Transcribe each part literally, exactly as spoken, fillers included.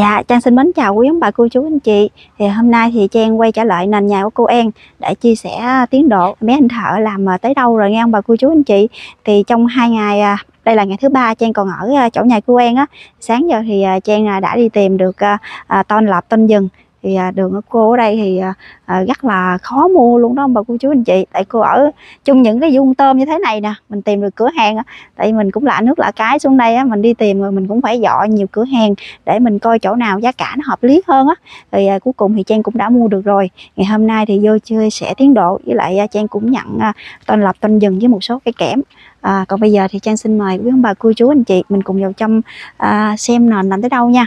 Dạ, Trang xin mến chào quý ông bà cô chú anh chị. Thì hôm nay thì Trang quay trở lại nền nhà của cô An để chia sẻ tiến độ mấy anh thợ làm tới đâu rồi nghe ông bà cô chú anh chị. Thì trong hai ngày, đây là ngày thứ ba Trang còn ở chỗ nhà cô An á. Sáng giờ thì Trang đã đi tìm được à, tôn lợp tôn rừng. Thì đường của cô ở đây thì à, rất là khó mua luôn đó ông bà cô chú anh chị. Tại cô ở chung những cái vuông tôm như thế này nè, mình tìm được cửa hàng á. Tại mình cũng lạ nước lạ cái xuống đây á, mình đi tìm rồi mình cũng phải dọi nhiều cửa hàng để mình coi chỗ nào giá cả nó hợp lý hơn á. Thì à, cuối cùng thì Trang cũng đã mua được rồi. Ngày hôm nay thì vô chia sẻ tiến độ, với lại à, Trang cũng nhận à, tôn lợp tôn rừng với một số cây kẽm. À, còn bây giờ thì Trang xin mời quý ông bà cô chú anh chị mình cùng vào trong à, xem nền làm tới đâu nha.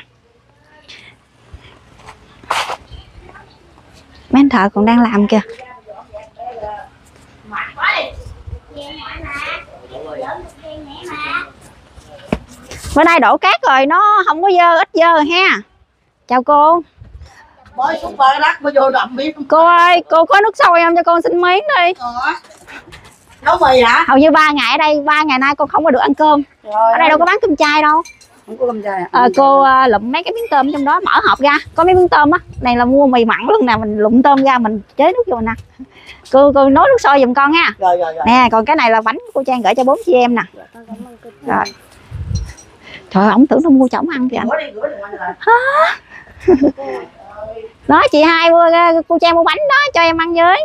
Mấy anh thợ còn đang làm kìa. Bữa nay đổ cát rồi nó không có dơ, ít dơ rồi ha. Chào cô. Mới xuống bơi lắc mới vô đậm biết. Cô ơi, cô có nước sôi không cho con xin miếng đi. Nấu mì hả? Hầu như ba ngày ở đây, ba ngày nay con không có được ăn cơm. Rồi, ở đây đâu có bán cơm chay đâu. Không có cơm chay à? À, cô uh, lụm mấy cái miếng tôm trong đó, mở hộp ra, có mấy miếng tôm á. Này là mua mì mặn luôn nè, mình lụm tôm ra mình chế nước vô nè. Cô cô nấu nước sôi giùm con nha. Rồi, rồi, rồi. Nè, còn cái này là bánh cô Trang gửi cho bốn chị em nè. Rồi. Trời ơi, ổng tưởng nó mua cho ổng ăn kìa anh. Hả? Đó chị hai cô Trang mua bánh đó cho em ăn với.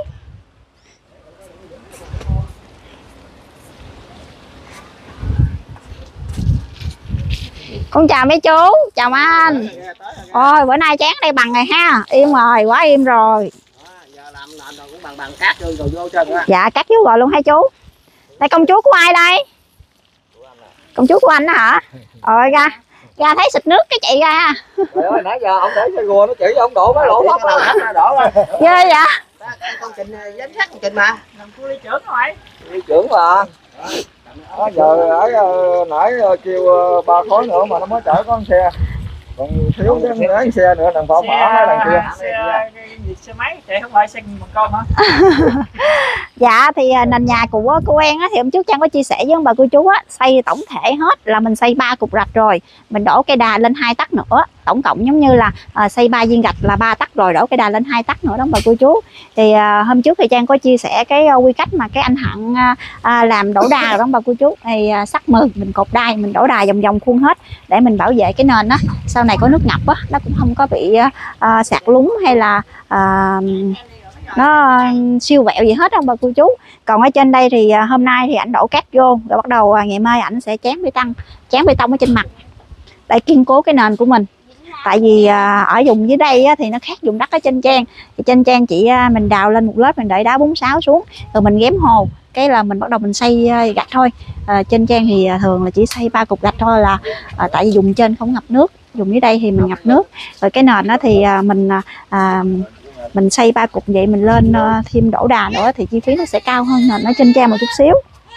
Con chào mấy chú, chào anh. Ôi bữa nay chán đây bằng rồi ha, im rồi, quá im rồi. Giờ làm làm rồi cũng bằng bằng cát rồi, rồi vô chân á. Dạ cát vô rồi luôn hai chú. Đây công chúa của ai đây? Công chúa của anh đó hả? Rồi ra, ra thấy xịt nước cái chạy ra. Trời ơi nãy giờ ông để xe gùa nó chỉ ông đổ mấy lỗ bắp á. Đổ rồi. Ghê vậy? Con Trình giám sát con Trình mà. Làm cô ly trưởng rồi. Ly trưởng mà. Đó, giờ ở nãy kêu ba khối nữa mà nó mới chở con xe, còn thiếu cái mấy xe nữa đằng phỏ phỏ đằng kia. Xe, xe máy chạy không phải xe bằng con hả? Dạ thì nền nhà của cô An á, thì hôm trước Trang có chia sẻ với ông bà cô chú á, xây tổng thể hết là mình xây ba cục gạch rồi, mình đổ cây đà lên hai tấc nữa, tổng cộng giống như là à, xây ba viên gạch là ba tấc rồi, đổ cây đà lên hai tấc nữa đó ông bà cô chú. Thì à, hôm trước thì Trang có chia sẻ cái uh, quy cách mà cái anh Hận à, làm đổ đà rồi đó ông bà cô chú. Thì à, sắt mười mình cột đai, mình đổ đà vòng vòng khuôn hết để mình bảo vệ cái nền á, sau này có nước ngập á nó cũng không có bị uh, sạt lún hay là uh, nó siêu vẹo gì hết ông bà cô chú. Còn ở trên đây thì hôm nay thì ảnh đổ cát vô rồi bắt đầu ngày mai ảnh sẽ chán bê tông chán bê tông ở trên mặt để kiên cố cái nền của mình. Tại vì ở vùng dưới đây thì nó khác vùng đất ở trên Trang. Thì trên Trang chị mình đào lên một lớp, mình đợi đá bốn sáu xuống rồi mình ghém hồ, cái là mình bắt đầu mình xây gạch thôi. À, trên Trang thì thường là chỉ xây ba cục gạch thôi, là à, tại vì vùng trên không ngập nước, vùng dưới đây thì mình ngập nước. Rồi cái nền đó thì mình à, mình xây ba cục vậy, mình lên uh, thêm đổ đà nữa thì chi phí nó sẽ cao hơn nền ở trên Trang một chút xíu.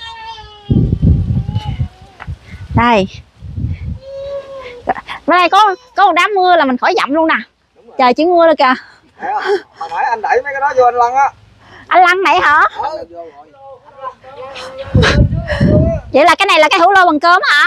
Đây bên đây có có một đám mưa là mình khỏi dặm luôn nè, trời chỉ mưa rồi kìa. Hồi nãy anh đẩy mấy cái đó vô anh lăn á. Anh lăn này hả? Vậy là cái này là cái hũ lô bằng cơm hả?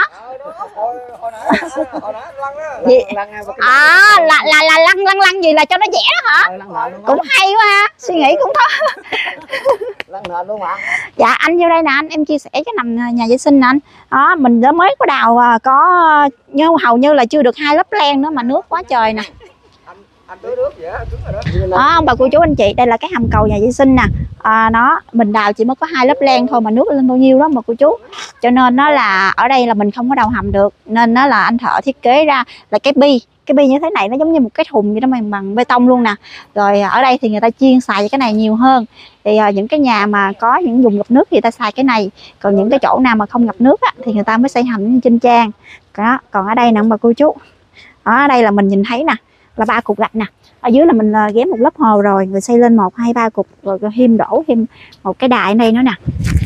À là là là lăn lăn lăn gì là cho nó dẻ đó hả? Cũng hay quá ha, suy nghĩ cũng có. Lăn nền luôn hả? Dạ anh vô đây nè anh, em chia sẻ cái nằm nhà vệ sinh nè anh. Đó mình đã mới có đào có như hầu như là chưa được hai lớp len nữa mà nước quá trời nè. Anh tưới nước vậy đó. Đó ông bà cô chú anh chị, đây là cái hầm cầu nhà vệ sinh nè. À, nó mình đào chỉ mới có hai lớp len thôi mà nước lên bao nhiêu đó mà cô chú. Cho nên nó là ở đây là mình không có đào hầm được, nên nó là anh thợ thiết kế ra là cái bi cái bi như thế này, nó giống như một cái thùng vậy đó, bằng bằng bê tông luôn nè. Rồi ở đây thì người ta chuyên xài cái này nhiều hơn. Thì à, những cái nhà mà có những vùng ngập nước thì người ta xài cái này, còn những cái chỗ nào mà không ngập nước á, thì người ta mới xây hầm trên Trang đó. Còn ở đây nè ông bà cô chú, ở đây là mình nhìn thấy nè là ba cục gạch nè, ở dưới là mình ghém một lớp hồ rồi, rồi xây lên một hai ba cục, rồi thêm đổ thêm một cái đài ở đây nữa nè.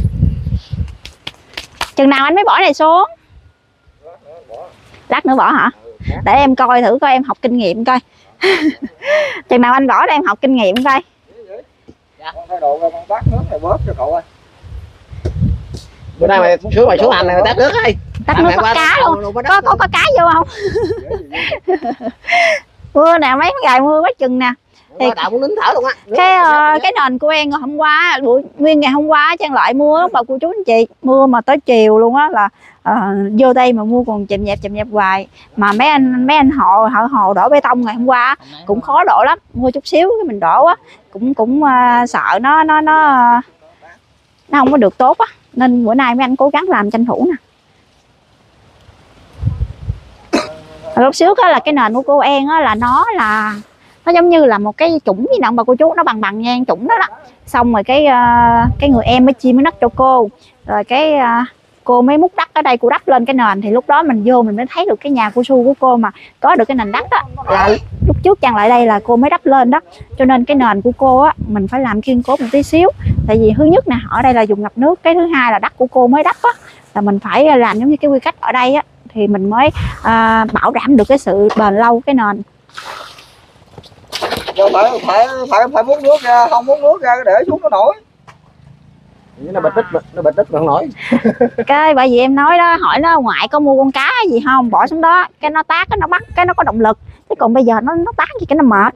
Chừng nào anh mới bỏ này xuống? Lát nữa bỏ hả? Để em coi thử coi, em học kinh nghiệm coi. Chừng nào anh bỏ để em học kinh nghiệm coi. Con thay đồ con tát nước này bớt cho cậu ơi. Bữa nay mày xuống mày xuống hành này tát nước đi. Tắt nước có cá luôn, có, có có cá vô không? Mưa nè, mấy ngày mưa quá chừng nè. Thì đạo cũng nín thở luôn á. Cái uh, cái nền của em hôm qua buổi nguyên ngày hôm qua Trang lại mưa bà cô chú anh chị, mưa mà tới chiều luôn á, là uh, vô đây mà mưa còn chậm nhẹp chậm nhẹp hoài. Mà mấy anh mấy anh họ họ hồ đổ bê tông ngày hôm qua cũng khó đổ lắm, mưa chút xíu cái mình đổ á cũng cũng uh, sợ nó nó nó nó không có được tốt á, nên bữa nay mấy anh cố gắng làm tranh thủ nè. Lúc xíu đó là cái nền của cô An á, là nó là nó giống như là một cái chủng gì nè bà cô chú, nó bằng bằng ngang chủng đó đó. Xong rồi cái uh, cái người em mới chia miếng đất cho cô, rồi cái uh, cô mới múc đất ở đây, cô đắp lên cái nền, thì lúc đó mình vô mình mới thấy được cái nhà cao su của cô mà có được cái nền đất đó, là lúc trước Trang lại đây là cô mới đắp lên đó. Cho nên cái nền của cô á mình phải làm kiên cố một tí xíu, tại vì thứ nhất nè ở đây là dùng ngập nước, cái thứ hai là đất của cô mới đắp á, là mình phải làm giống như cái quy cách ở đây á, thì mình mới uh, bảo đảm được cái sự bền lâu cái nền. phải phải phải phải muốn nước ra, không muốn nước ra để xuống nó nổi. Nó bịch tích, nó bịch tích không nổi. Cái bởi vì em nói đó, hỏi nó ngoại có mua con cá gì không, bỏ xuống đó cái nó tác, cái nó bắt, cái nó có động lực, chứ còn bây giờ nó nó tác gì cái nó mệt.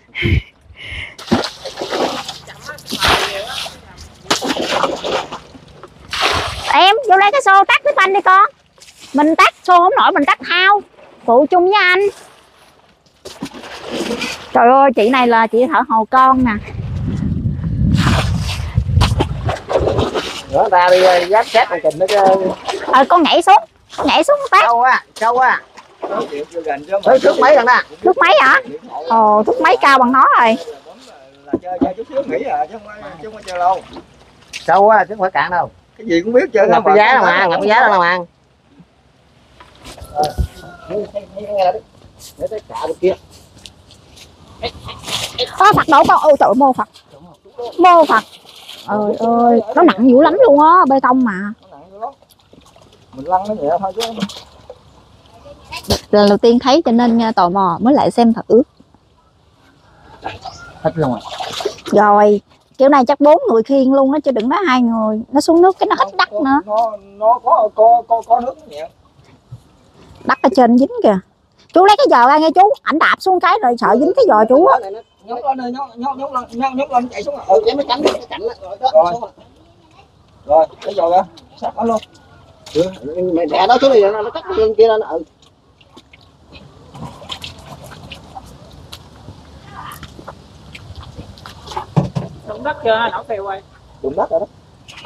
Em vô lấy cái xô tác với phanh đi con, mình tác xô không nổi mình tác thao phụ chung với anh. Trời ơi chị này là chị thợ hồ con nè. Nữa ta đi giáp sát con kình nó chứ. Ờ con nhảy xuống, con nhảy xuống tác. Sâu á, sâu á. Tới trước mấy lần nè. Thước mấy hả? Ồ thước mấy cao bằng nó rồi. Là chơi chơi chút xíu nghỉ à, chứ không phải chứ không phải chơi lâu. Sâu á chứ không phải cạn đâu. Cái gì cũng biết chơi. Ngập cái giá đâu mà, ngập cái giá đâu mà. Để tới cạ bên kia. Có Phật đổ con, ôi trời ơi, mô Phật. Mô Phật. Ơi ơi, nó nặng dữ lắm luôn á, bê tông mà. Mình lăn nó nhẹ thôi chứ. Lần đầu tiên thấy cho nên tò mò mới lại xem thử. Hết luôn rồi. Rồi, kiểu này chắc bốn người khiêng luôn á chứ đừng nói hai người. Nó xuống nước cái nó ít đất nữa. Nó nó có có có có nước nhẹ. Đất ở trên dính kìa. Chú lấy cái giò ra nghe chú, ảnh đạp xuống cái rồi sợ dính cái giò chú á. Nhốt lên đi, nhốt nhốt nhốt lên, nhốt nhốt lên chạy xuống rồi. Ừ, vậy mới cánh cái cạnh rồi đó. Rồi. Rồi, cái giò ra, sát nó luôn. Mày đè nó xuống đi nó cắt lên kia lên. Ừ. Đụng đất chưa, nổ phèo rồi. Đụng đất rồi đó.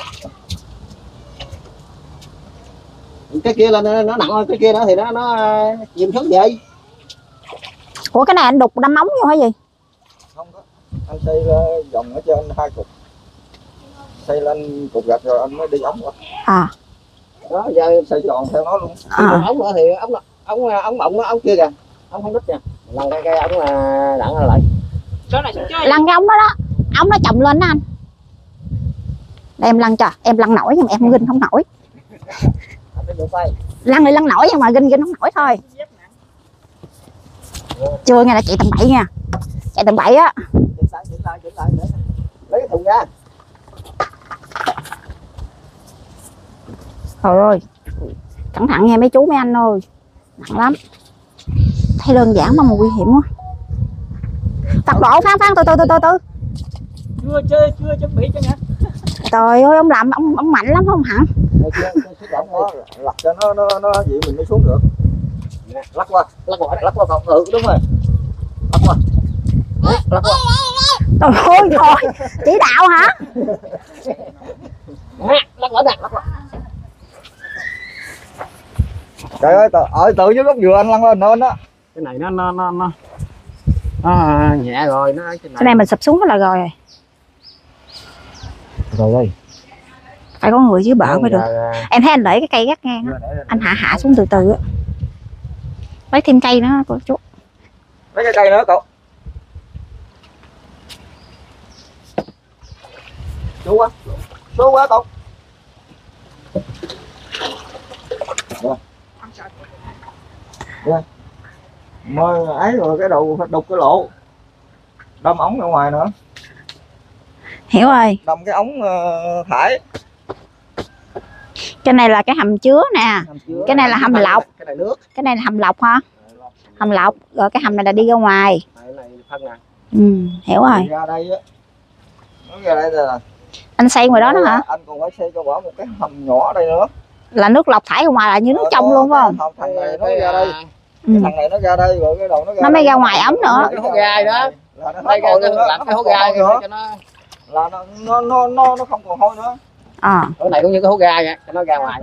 Cái kia lên nó nặng hơn cái kia đó thì nó nó chìm xuống vậy. Ủa cái này anh đục đâm móng vô hay gì? Không có. Anh xây vòng ở trên hai cục. Xây lên cục gạch rồi anh mới đi ống qua. À. Đó giờ xây tròn theo nó luôn. À. Ống nữa thì ống ống ống bọng nó ống kia kìa. Ống không đứt nha. Lần cái cái ống là đặng nó lại. Chỗ này xuống chơi. Lăn cái ống đó đó. Ống nó chồng lên đó anh. Để em lăn cho, em lăn nổi nhưng mà em không ginh không nổi. Lăn đi lăn nổi nhưng mà ginh ginh không nổi thôi. Chưa nghe là chị tầm bậy nha. Chạy tầm bậy á. Chỉnh lại, chỉnh lại, chỉnh lại. Lấy cái thùng ra. Trời ơi. Cẩn thận nha mấy chú mấy anh ơi. Nặng lắm. Thấy đơn giản mà mà nguy hiểm quá. Phật độ Phan Phan từ từ từ từ từ. Chưa chơi, chưa chuẩn bị cho nha. Trời ơi ông làm ông ông mạnh lắm không hả? Lật cho nó nó nó vậy mình mới xuống được. Lắc qua, lắc qua, lắc qua phòng. Ừ đúng rồi. Lắc qua. Lắc qua. Trời ơi trời, chỉ đạo hả? Lắc qua đặt, lắc qua. Trời ơi, ở tự dưới gốc dừa anh lăn lên lên đó. Cái này nó nó nó nó nó nhẹ rồi, nó Cái này mình sụp xuống là rồi rồi. Rồi đây. Phải có người dưới bờ mới được. Em thấy anh để cái cây gắt ngang á, anh hạ hạ xuống từ từ á. Lấy thêm cây nữa cô chú. Lấy cái cây nữa cậu. Chú quá. Chú quá cậu. Rồi. Rồi. Mới ấy rồi cái đầu đục cái lỗ. Đâm ống ra ngoài nữa. Hiểu rồi. Đâm cái ống uh, thải. Cái này là cái hầm chứa nè. Cái này là hầm lọc. Cái này nước. Cái này là hầm lọc hả? hầm lọc, rồi cái hầm này là đi ra ngoài. Này này phân à. Ừ, hiểu rồi. Ra đây á, nó ra đây là Anh xây ngoài đó nữa hả? anh còn phải xây cho quả một cái hầm nhỏ đây nữa, Là nước lọc thải ra ngoài là như nước ờ, trong luôn phải không? không, thằng này nó ra đây, Ừ. cái thằng này nó ra đây rồi cái đầu nó ra Nó mới đây. ra ngoài ấm nữa. Cái hố gai đó. Là nó Đây hết hôi luôn đó, làm nó cái hố không còn gai hôi nữa, cho nó. là nó nó nó nó nó không còn hôi nữa. Ờ, Cái này cũng như cái hố gai vậy, cho nó ra ngoài.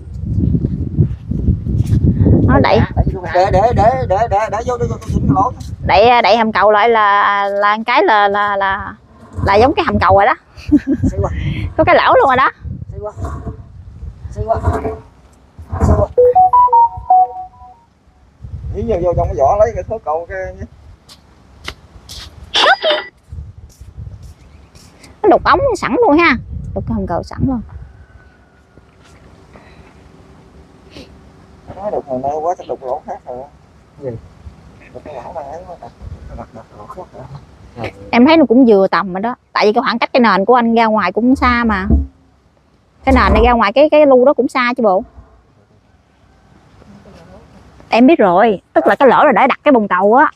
nó đẩy Để để để để để để vô đi vô tôi chỉnh cái lỗ. đẩy đẩy hầm cầu lại là là một cái là là là là giống cái hầm cầu rồi đó. Xây qua, Có cái lỗ luôn rồi đó. xây qua. Xây qua. Xây qua. Ý giờ vô trong cái vỏ lấy cái thớ cầu cái Nó đục ống sẵn luôn ha. Đục cái hầm cầu sẵn luôn. nói đục hồi nay quá chắc đục lỗ khác rồi. Gì? Đục cái lỗ này ấy quá ta. Đặt đặt lỗ khác rồi. Em thấy nó cũng vừa tầm rồi đó. Tại vì cái khoảng cách cái nền của anh ra ngoài cũng xa mà. Cái nền này ra ngoài cái cái lu đó cũng xa chứ bộ. Em biết rồi, tức là cái lỗ là để đặt cái bồn cầu á.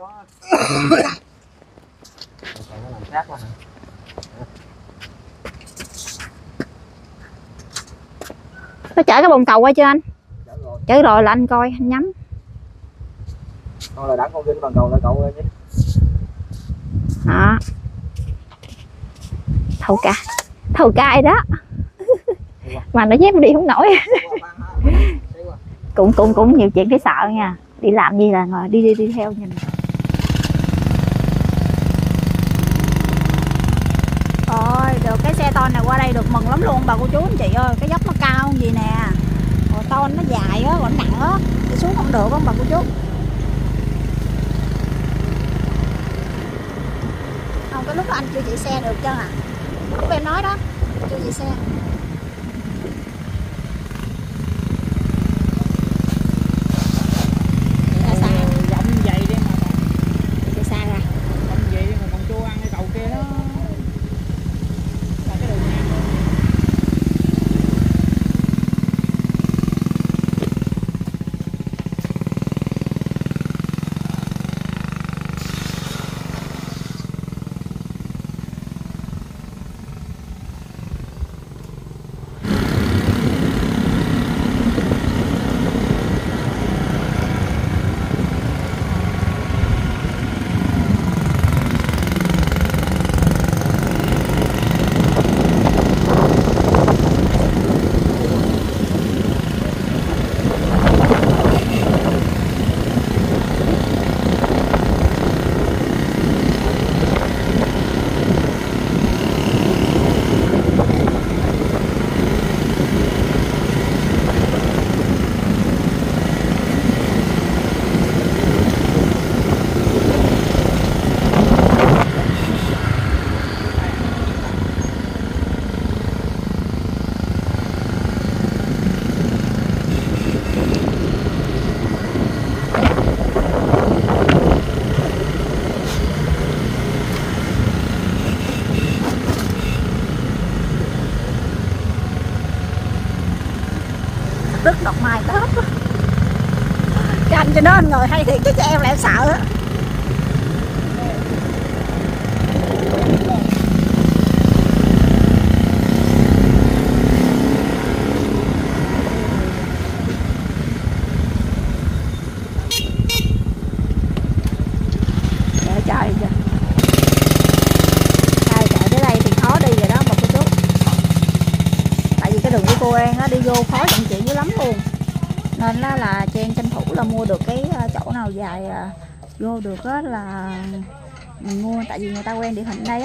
Nó chở cái bồn cầu qua chưa anh? Chở rồi là anh coi, anh nhắm. Con là đẳng con kinh bằng cầu lại cậu ơi nhé. Đó. Thầu ca. Thầu cai đó. Mà nó dép đi không nổi. cũng cũng cũng nhiều chuyện phải sợ nha. Đi làm gì là ngồi đi đi đi theo nhìn. Ôi, được cái xe ton này qua đây được mừng lắm luôn bà cô chú anh chị ơi. Cái dốc nó cao gì nè. Rồi ton nó dài á, còn nặng á. Đi xuống không được không bà cô chú? Không, cái lúc đó anh chưa chạy xe được chứ à. Lúc em nói đó, chưa chạy xe. Rộng vậy đi mà Chạy xa ra. rộng vậy đi mà còn chưa ăn cái cầu kia đó là cái đường ngang luôn. Rất độc mai Tết á. Cái anh cho nó anh ngồi hay thiệt chứ cho em lại sợ á. Trời trời trời. Trời trời tới đây thì khó đi rồi đó mà cô chú. Tại vì cái đường của cô An á đi vô khó vận chuyển dữ lắm luôn. Nên là, là Trang tranh thủ là mua được cái chỗ nào dài vô được á là mình mua, tại vì người ta quen địa hình đây á.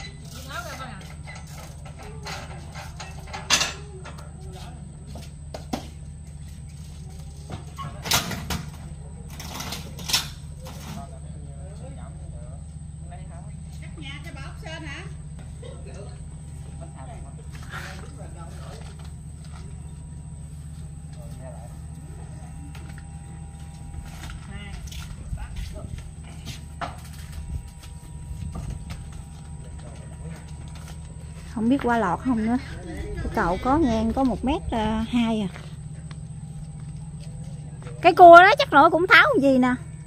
Không biết qua lọt không nữa. Cái cầu có ngang có một mét hai à. Cái cua đó chắc nổi cũng tháo gì nè.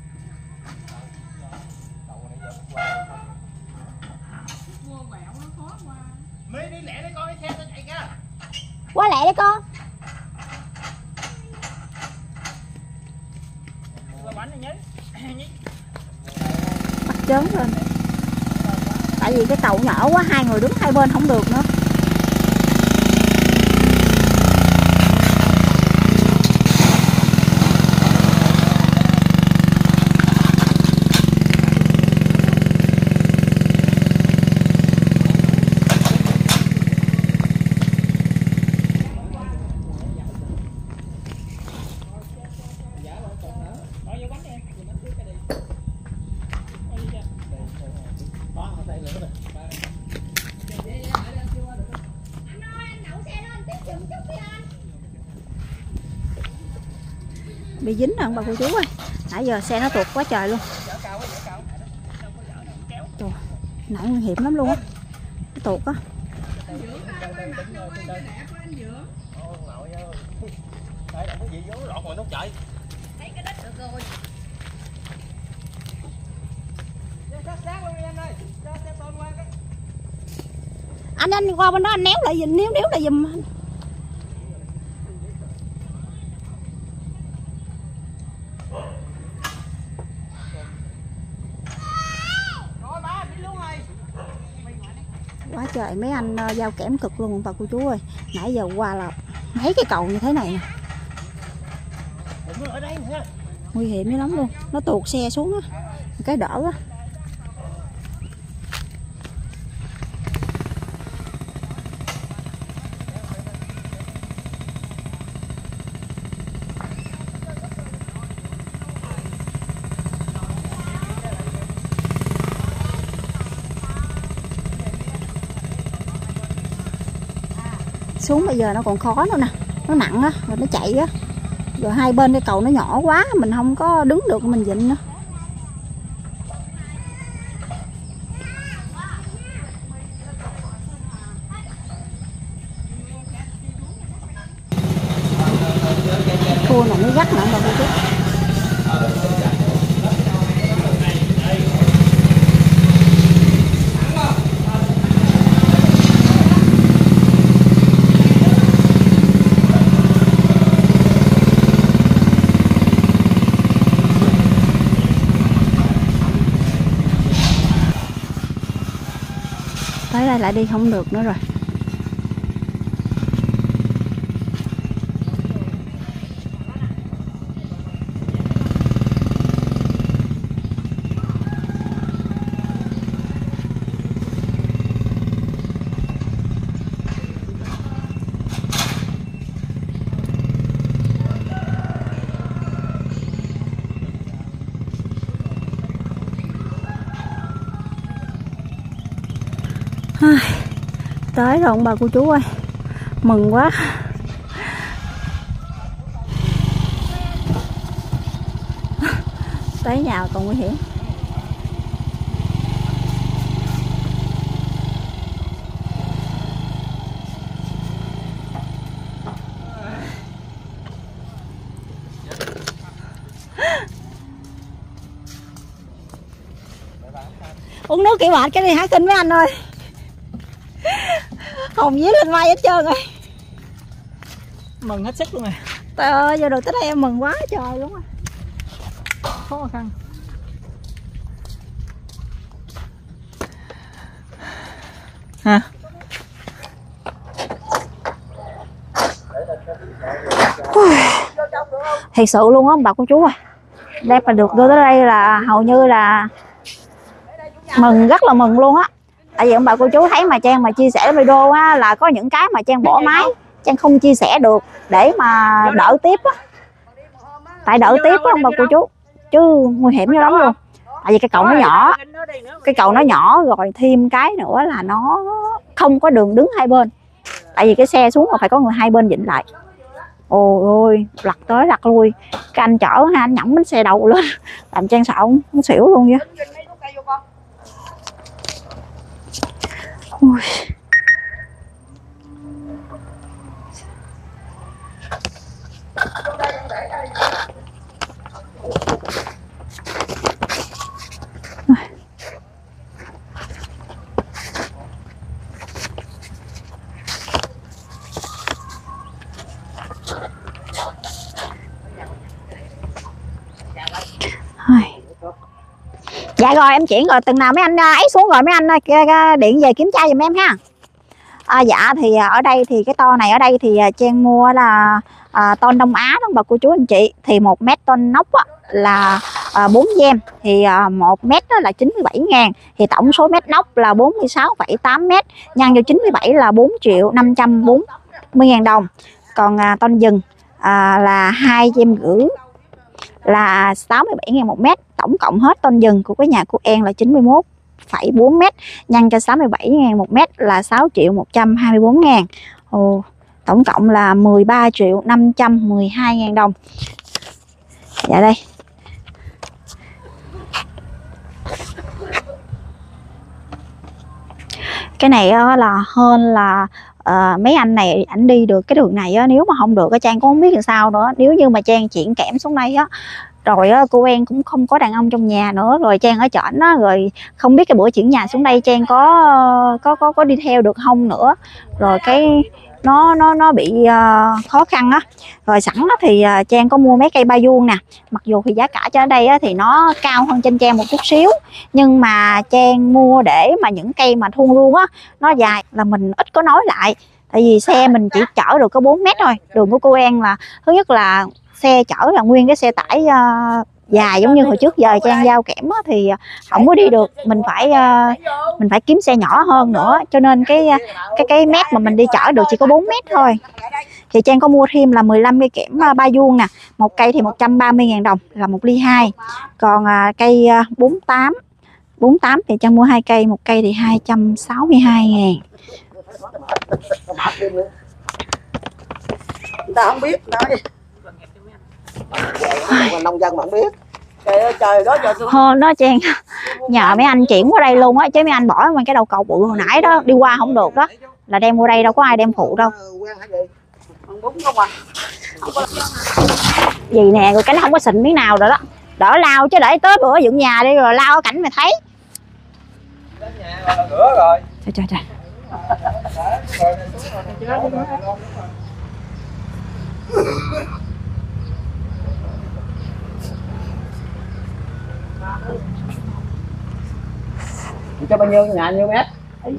Qua lẹ đi con. Bắt chớn lên. Tại vì cái cầu nhỏ quá, hai người đứng hai bên không được nữa. Bị dính nè bà cô chú ơi. Nãy giờ xe nó tuột quá trời luôn. Trời, nãy nguy hiểm lắm luôn á. Nó tuột á. Anh anh qua bên đó anh néo lại giùm, néo néo lại giùm. Quá trời mấy anh uh, giao kẽm cực luôn bà cô chú ơi. Nãy giờ qua là mấy cái cầu như thế này nè. Nguy hiểm dữ lắm luôn. Nó tuột xe xuống á, cái đỡ á. Xuống bây giờ nó còn khó nữa nè, nó nặng á, rồi nó chạy á, rồi hai bên cái cầu nó nhỏ quá, mình không có đứng được, mình dịnh nữa. Cua này nó gắt nữa bà cô chú. Tới đây lại đi không được nữa rồi. Tới rồi ông bà cô chú ơi, mừng quá. Tới nhà còn nguy hiểm. Uống nước kiểu bạch cái đi hả kinh với anh ơi. Hồng dí lên vai hết trơn rồi. Mừng hết sức luôn rồi. Trời ơi, giờ được tới đây em mừng quá trời luôn rồi. Khó khăn. Hả? Thiệt sự luôn á bà cô chú ơi. Đem mà được đưa tới đây là hầu như là mừng, rất là mừng luôn á. Tại vì ông bà cô chú thấy mà Trang mà chia sẻ video á, là có những cái mà Trang bỏ máy, Trang không chia sẻ được để mà đỡ tiếp á. Tại đỡ tiếp á ông bà cô chú, chứ nguy hiểm dữ lắm luôn. Tại vì cái cầu nó nhỏ, cái cầu nó nhỏ rồi thêm cái nữa là nó không có đường đứng hai bên. Tại vì cái xe xuống mà phải có người hai bên vịnh lại. Ôi ôi, lật tới lật lui. Cái anh chở ha, anh nhẩm bánh xe đầu lên, làm Trang sợ không xỉu luôn vậy. Ui. Dạ rồi em chuyển rồi, từng nào mấy anh ấy xuống rồi mấy anh điện về kiểm tra giùm em ha. À, dạ thì ở đây thì cái to này ở đây thì Trang mua là à, ton Đông Á đó bà cô chú anh chị. Thì một mét ton nóc á, là à, bốn gem thì à, một mét đó là chín mươi bảy ngàn. Thì tổng số mét nóc là bốn mươi sáu phẩy tám mét, nhân cho chín mươi bảy là bốn triệu năm trăm bốn mươi ngàn đồng. Còn à, ton dừng à, là hai gem gửi là sáu mươi bảy ngàn một mét. Tổng cộng hết ton dừng của cái nhà cô An là chín mươi mốt phẩy bốn mét, nhân cho sáu mươi bảy ngàn một mét là sáu triệu một trăm hai mươi bốn ngàn. Ồ, tổng cộng là mười ba triệu năm trăm mười hai ngàn đồng. Dạ đây. Cái này là hơn là uh, mấy anh này ảnh đi được cái đường này á, nếu mà không được Trang cũng không biết làm sao nữa. Nếu như mà Trang chuyển kẽm xuống đây á, rồi á, cô An cũng không có đàn ông trong nhà nữa, rồi Trang ở trển á, rồi không biết cái bữa chuyển nhà xuống đây Trang có có có có đi theo được không nữa, rồi cái nó nó nó bị uh, khó khăn á. Rồi sẵn đó thì uh, Trang có mua mấy cây ba vuông nè, mặc dù thì giá cả cho ở đây á, thì nó cao hơn trên Trang một chút xíu, nhưng mà Trang mua để mà những cây mà thuôn luôn á, nó dài là mình ít có nói lại, tại vì xe mình chỉ chở được có bốn mét thôi. Đường của cô An là thứ nhất là xe chở là nguyên cái xe tải uh, dài giống như hồi trước giờ Trang giao kẽm á, thì không có đi được, mình phải uh, mình phải kiếm xe nhỏ hơn nữa, cho nên cái cái cái mét mà mình đi chở được chỉ có bốn mét thôi. Thì Trang có mua thêm là mười lăm cây kẽm ba vuông nè, một cây thì một trăm ba mươi ngàn đồng là một ly hai. Còn uh, cây uh, bốn tám bốn tám thì Trang mua hai cây, một cây thì hai trăm sáu mươi hai ngàn. Người ta không biết nói. Nông dân mà không biết. Trời ơi, trời đó trời. Hôm đó Trang nhờ mấy anh chuyển qua đây luôn á, chứ mấy anh bỏ ngoài cái đầu cầu bự hồi nãy đó đi qua không được đó, là đem qua đây đâu có ai đem phụ đâu. Gì nè, rồi cái nó không có xịn miếng nào rồi đó. Đỡ lao chứ để tới bữa dựng nhà đi rồi lao ở cảnh mày thấy. Trời trời trời. Cho bao nhiêu nhà nhiêu mét?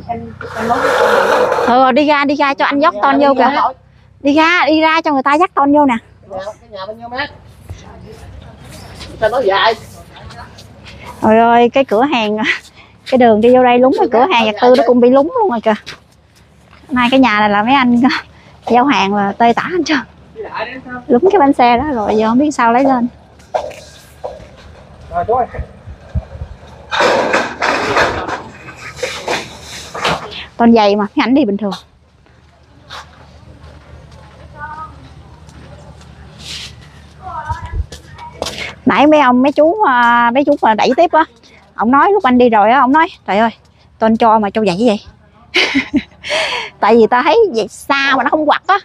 Ừ, đi ra đi ra cho anh dốc ton vô kìa. Đi ra đi ra cho người ta dắt ton vô nè. Cái nhà bao nhiêu mét? Sao nói dài? Trời ơi, cái cửa hàng, cái đường đi vô đây lúng, cái cửa hàng vật tư nó cũng bị lúng luôn rồi kìa. Nay cái nhà này là mấy anh giao hàng là tơi tả hết trơn. Lúng cái bánh xe đó rồi giờ không biết sao lấy lên. Rồi chú ơi. Ton dày mà, cái ảnh đi bình thường. Nãy mấy ông mấy chú mấy chú mà đẩy tiếp á, ông nói lúc anh đi rồi á, ông nói trời ơi ton cho mà cho vậy vậy. Tại vì ta thấy vậy xa mà nó không quặt á.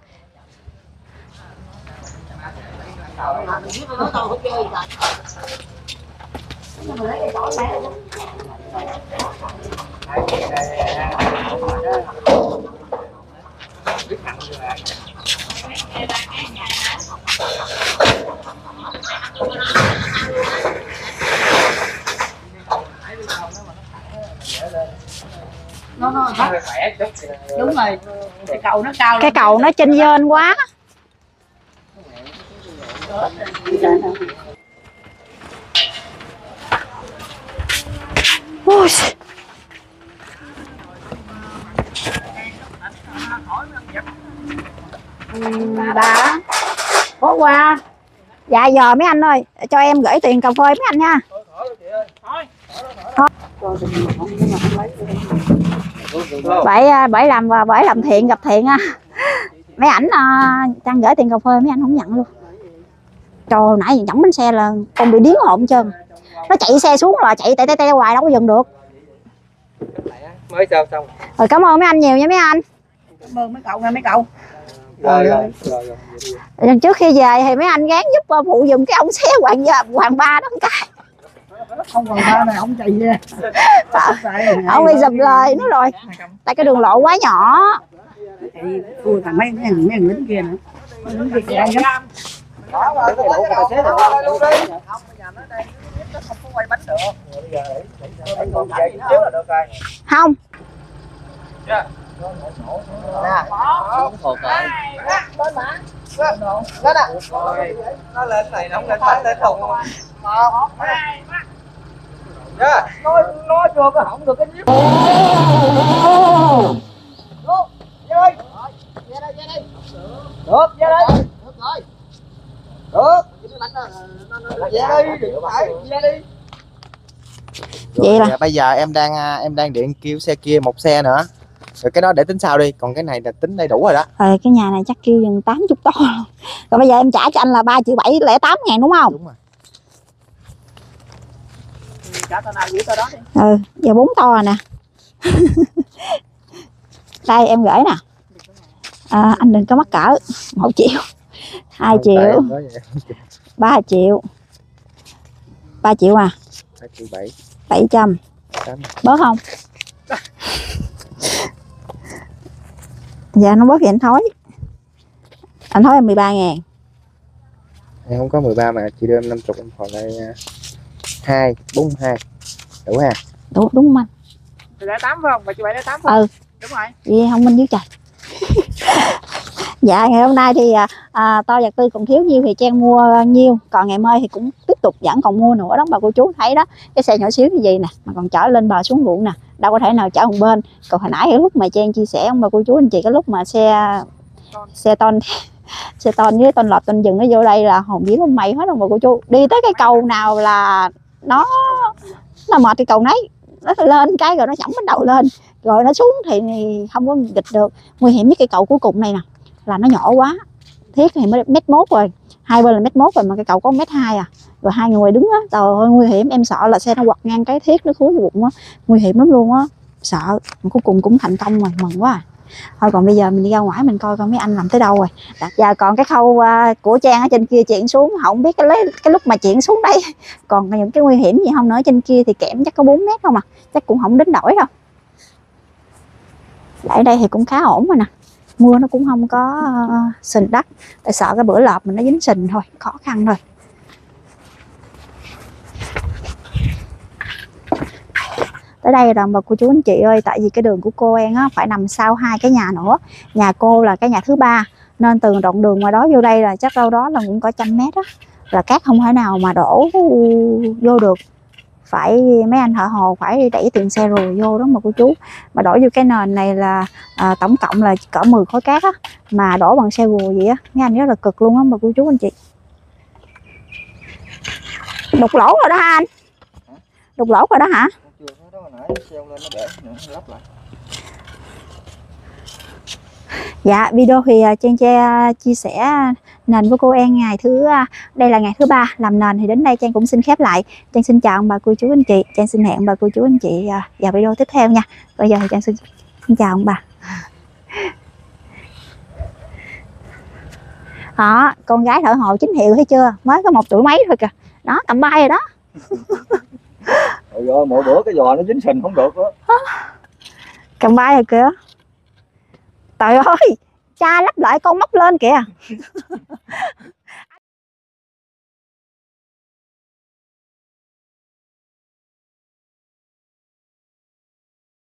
Nó nó đúng rồi, cái cầu nó cao, cái cầu nó chênh vênh quá. Ôi. Bà có qua. Dạ giờ mấy anh ơi, cho em gửi tiền cà phê mấy anh nha. Bởi bởi làm bởi làm thiện gặp thiện á. Mấy ảnh Trang gửi tiền cà phê mấy anh không nhận luôn. Trời nãy nhỏng bánh xe là con bị điếng hồn trơn. Nó chạy xe xuống là chạy tè tè tè hoài đâu có dừng được. Mới sao xong. Rồi cảm ơn mấy anh nhiều nha mấy anh. Cảm ơn mấy cậu nha mấy cậu. Rồi rồi. Rồi rồi. Trước khi về thì mấy anh gán giúp phụ giùm cái ông xé hoàng hoàng ba đó cái. Ông hoàng ba này ông chạy về. Ông bị dùm lời nó rồi. Tại cái đường lộ quá nhỏ. Thua thằng mấy mấy thằng mấy thằng lính kia nữa. Lính kia Đó mà cái đủ tài xế rồi luôn đi. Không bây giờ nó đây nó không có quay bánh được. Bây giờ để để con chạy trước là được rồi. Không. Nè. Đó. Khổ cỡ. Lên mà. Lên nè. Nó lên này nó không lên bánh lên thùng. một hai ba. Dạ, nó nó chưa có hỏng được cái nhíp. Được, về đây. Về đây, về đây. Được, về đây. Được rồi. Được. Về đi, đừng phải, về đi. Vậy là Bây giờ em đang em đang điện kêu xe kia một xe nữa. Rồi cái đó để tính sau đi, còn cái này là tính đầy đủ rồi đó. Rồi cái nhà này chắc kêu gần tám mươi to luôn. Rồi bây giờ em trả cho anh là ba triệu bảy lẻ tám ngàn đúng không? Đúng rồi. Trả tao nào giữ tao đó đi. Ừ, giờ bốn to rồi nè. Đây em gửi nè. À, anh đừng có mắc cỡ. Một triệu, hai triệu, ba triệu, ba triệu à, hai triệu bảy, bảy trăm, tám. bớt không? Dạ nó bớt thì anh thối. Anh thối em mười ba ngàn. Em không có mười ba mà chị đưa em năm mươi, em còn đây hai, bốn, hai. Đủ ha? Đúng, đúng không anh? Thì lẻ tám phải không? Bà chị bảy lẻ tám phải không? Ừ. Đúng rồi. Vậy không minh với trời. Dạ ngày hôm nay thì à, to vật tư còn thiếu nhiêu thì Trang mua nhiêu, còn ngày mai thì cũng tiếp tục vẫn còn mua nữa đó bà cô chú thấy đó. Cái xe nhỏ xíu như vậy nè mà còn chở lên bờ xuống ruộng nè, đâu có thể nào chở một bên. Còn hồi nãy cái lúc mà Trang chia sẻ ông bà cô chú anh chị, cái lúc mà xe xe ton xe ton với ton lọt ton dừng nó vô đây là hồn vía lên mây hết ông bà cô chú. Đi tới cái cầu nào là nó nó mệt cái cầu nấy, nó lên cái rồi nó chỏng bánh đầu lên rồi nó xuống thì không có nghịch được. Nguy hiểm với cây cầu cuối cùng này nè là nó nhỏ quá, thiết thì mới mét mốt rồi, hai bên là mét mốt rồi mà cây cầu có mét hai à, rồi hai người đứng á, trời ơi nguy hiểm. Em sợ là xe nó quặt ngang cái thiết nó khúi vô bụng á, nguy hiểm lắm luôn á, sợ. Cuối cùng cũng thành công rồi, mừng quá à. Thôi còn bây giờ mình đi ra ngoài mình coi coi mấy anh làm tới đâu rồi. Giờ còn cái khâu uh, của Trang ở trên kia chuyển xuống, không biết cái lấy cái lúc mà chuyển xuống đây còn những cái nguy hiểm gì không nữa. Trên kia thì kẽm chắc có bốn mét không à, chắc cũng không đến nổi đâu. Lại đây thì cũng khá ổn rồi nè, mưa nó cũng không có uh, sình đất, tại sợ cái bữa lợp mình nó dính sình thôi, khó khăn thôi. Tới đây rồi bà cô chú anh chị ơi, tại vì cái đường của cô em á phải nằm sau hai cái nhà nữa, nhà cô là cái nhà thứ ba nên từ đoạn đường ngoài đó vô đây là chắc đâu đó là cũng có trăm mét á, là cát không thể nào mà đổ vô được, phải mấy anh thợ hồ phải đẩy tiền xe rùi vô đó mà cô chú. Mà đổ vô cái nền này là à, tổng cộng là cỡ mười khối cát á, mà đổ bằng xe rùi vậy á, mấy anh rất là cực luôn á mà cô chú anh chị. Đục lỗ rồi đó ha anh? Đục lỗ rồi đó hả? Dạ video thì Trang Trang chia sẻ nền với cô em ngày thứ đây là ngày thứ ba làm nền thì đến đây Trang cũng xin khép lại. Trang xin chào bà cô chú anh chị, Trang xin hẹn bà cô chú anh chị vào video tiếp theo nha. Bây giờ thì Trang xin, xin chào ông bà. Đó, con gái thợ hồ chính hiệu thấy chưa, mới có một tuổi mấy thôi kìa, đó tầm bay rồi đó. Trời ơi, mỗi bữa cái giò nó dính sình không được đó. Cầm bay rồi kìa. Trời ơi, cha lắp lại con móc lên kìa.